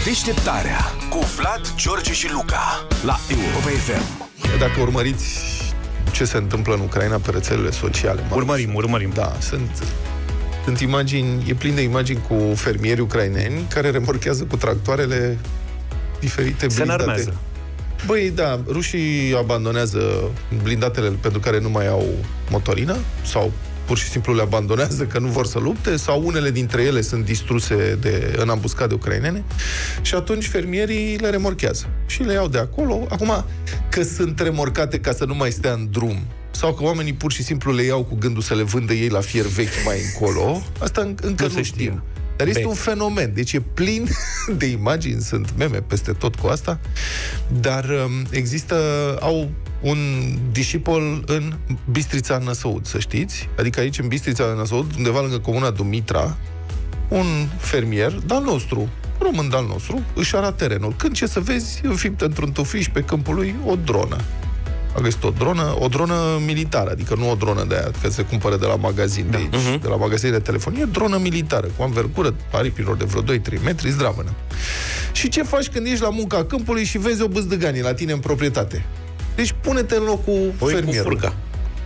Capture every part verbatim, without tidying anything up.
Deșteptarea cu Vlad, George și Luca la Europa F M. Dacă urmăriți ce se întâmplă în Ucraina pe rețelele sociale, urmărim, urmărim. Da, sunt, sunt imagini, e plin de imagini cu fermieri ucraineni care remorchează cu tractoarele diferite blindate. Se înarmează. Băi, da, rușii abandonează blindatele pentru care nu mai au motorină sau pur și simplu le abandonează că nu vor să lupte, sau unele dintre ele sunt distruse de, în ambuscade ucrainene, și atunci fermierii le remorchează și le iau de acolo. Acum, că sunt remorcate ca să nu mai stea în drum sau că oamenii pur și simplu le iau cu gândul să le vândă ei la fier vechi mai încolo, asta încă nu, nu știm. Dar este Be. un fenomen. Deci e plin de imagini, sunt meme peste tot cu asta, dar um, există, au un discipol în Bistrița Năsăud, să știți. Adică aici, în Bistrița Năsăud, undeva lângă comuna Dumitra, un fermier de-al nostru, român de-al nostru, își arată terenul. Când ce să vezi, înfipt într-un tufiș pe câmpul lui o dronă. A găsit o dronă, o dronă militară, adică nu o dronă de aia, că se cumpără de la magazin de aici, da. uh-huh. de la magazin de telefonie, dronă militară, cu anvergură aripilor de vreo doi trei metri, zdravănă. Și ce faci când ești la munca câmpului și vezi o bâzdăganie la tine în proprietate? Deci pune-te în locul Poi fermierului. Cu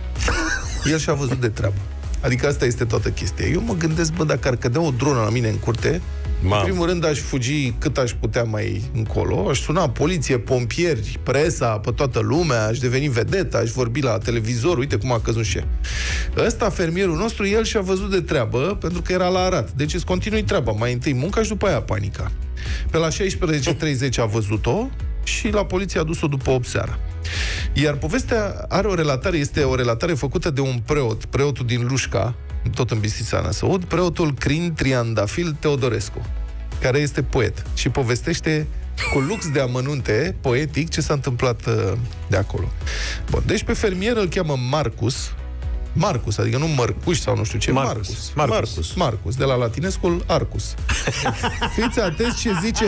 El și-a văzut de treabă. Adică asta este toată chestia. Eu mă gândesc, bă, dacă ar cădea o dronă la mine în curte, Mam. în primul rând aș fugi cât aș putea mai încolo, aș suna poliție, pompieri, presa, pe toată lumea, aș deveni vedetă, aș vorbi la televizor, uite cum a căzut și ea. Ăsta, fermierul nostru, el și-a văzut de treabă, pentru că era la Arad. Deci îți continui treaba, mai întâi munca și după aia panica. Pe la șaisprezece treizeci a văzut-o și la poliție a dus-o după opt seara. Iar povestea are o relatare, este o relatare făcută de un preot, preotul din Lușca, tot în Bistrița Năsăud, preotul Crin Triandafil Teodorescu, care este poet și povestește cu lux de amănunte poetic ce s-a întâmplat uh, de acolo. Bun, deci pe fermier îl cheamă Marcus, Marcus, adică nu Mărcuș sau nu știu ce, Marcus. Marcus, Marcus, Marcus, Marcus de la latinescul Arcus. Fiți atenți ce zice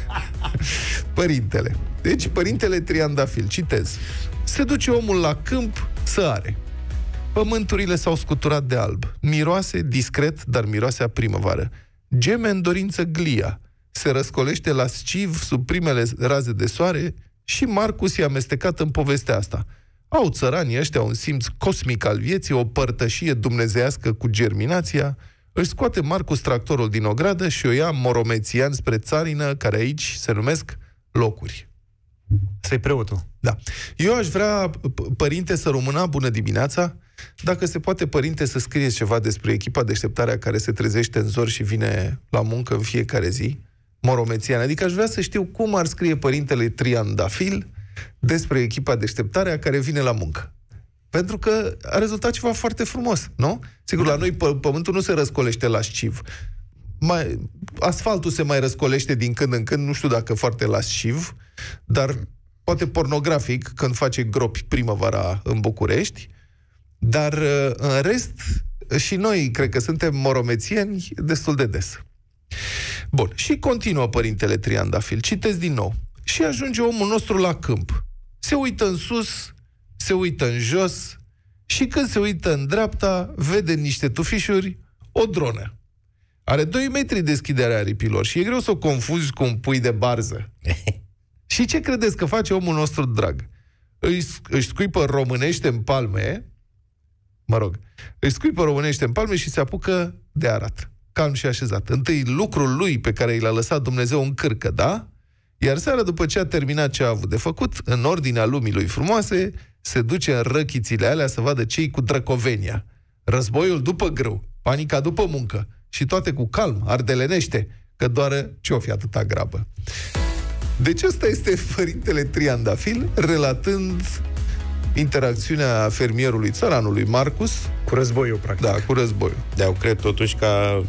părintele. Deci, părintele Triandafil, citez. Se duce omul la câmp să are. Pământurile s-au scuturat de alb. Miroase discret, dar miroase a primăvară. Geme în dorință glia. Se răscolește la sciv sub primele raze de soare și Marcus e amestecat în povestea asta. Au țăranii ăștia un simț cosmic al vieții, o părtășie dumnezeiască cu germinația. Își scoate Marcus tractorul din ogradă și o ia moromețian spre țarină, care aici se numesc locuri. Ăsta-i preotul. Da. Eu aș vrea, părinte, să rămână, bună dimineața, dacă se poate, părinte, să scrieți ceva despre echipa Deșteptarea care se trezește în zor și vine la muncă în fiecare zi, moromețian. Adică aș vrea să știu cum ar scrie părintele Triandafil despre echipa Deșteptarea care vine la muncă. Pentru că a rezultat ceva foarte frumos, nu? Sigur, la noi p- pământul nu se răscolește la sciv. Mai, asfaltul se mai răscolește din când în când, nu știu dacă foarte la sciv, dar poate pornografic, când face gropi primăvara în București, dar în rest, și noi cred că suntem moromețieni destul de des. Bun, și continuă părintele Triandafil, citesc din nou. Și ajunge omul nostru la câmp. Se uită în sus, se uită în jos și când se uită în dreapta, vede niște tufișuri o dronă. Are doi metri deschiderea aripilor și e greu să o confuzi cu un pui de barză. Și ce credeți că face omul nostru drag? Își, își scuipă românește în palme, mă rog, își scuipă românește în palme și se apucă de arat. Calm și așezat. Întâi lucrul lui pe care i l-a lăsat Dumnezeu în cârcă, da? Iar seara, după ce a terminat ce a avut de făcut, în ordinea lumii lui frumoase, se duce în răchițile alea să vadă cei cu drăcovenia. Războiul după grâu, panica după muncă și toate cu calm, ardelenește, că doară ce-o fi atâta grabă. Deci ăsta este părintele Triandafil relatând interacțiunea fermierului, țăranului Marcus cu războiul, practic. Da, cu războiul. Da, eu cred totuși că a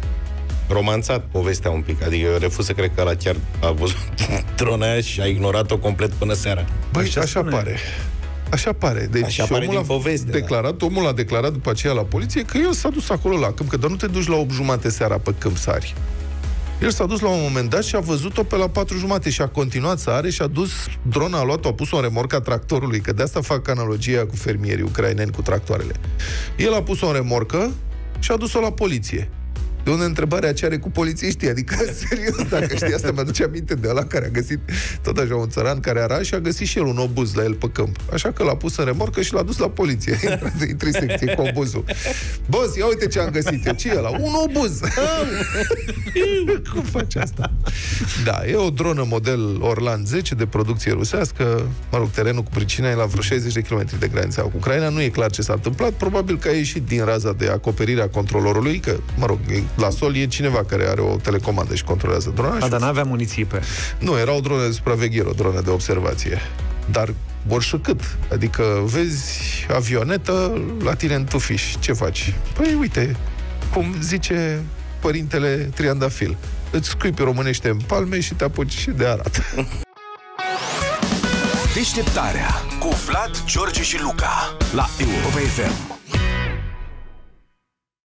romanțat povestea un pic. Adică eu refuz să cred că ăla chiar a văzut drona aia și a ignorat-o complet până seara. Băi, așa, așa pare. Așa pare. Deci așa pare din a poveste. Declarat, da. Omul a declarat după aceea la poliție că el s-a dus acolo la câmp, că doar nu te duci la opt jumate seara pe câmp să ari. El s-a dus la un moment dat și a văzut-o pe la patru jumate și a continuat să are și a dus drona, a luat-o, a pus-o în remorca tractorului, că de asta fac analogia cu fermierii ucraineni cu tractoarele. El a pus-o în remorcă și a dus-o la poliție. De unde întrebarea ce are cu polițiștii? Adică, serios, dacă știi asta, mi-aduce aminte de ăla care a găsit, tot așa, un țăran care era și a găsit și el un obuz la el pe câmp. Așa că l-a pus în remorcă și l-a dus la poliție. În trei secții cu obuzul. Boss, ia uite ce am găsit eu. Ce e ăla? Un obuz! Cum faci asta? Da, e o dronă model Orlan zece de producție rusească. Mă rog, terenul cu pricina e la vreo șaizeci de kilometri de granița cu Ucraina. Nu e clar ce s-a întâmplat. Probabil că a ieșit din raza de acoperire a controlorului, că, mă rog, la sol e cineva care are o telecomandă și controlează drona. A, dar n-avea muniții pe... Nu, era o dronă de supraveghere, o dronă de observație. Dar oricât. Adică vezi avionetă la tine în tufiș. Ce faci? Păi uite, cum zice părintele Triandafil, îți scuipi românește în palme și te apuci de arat. Deșteptarea cu Vlad, George și Luca la Europa F M.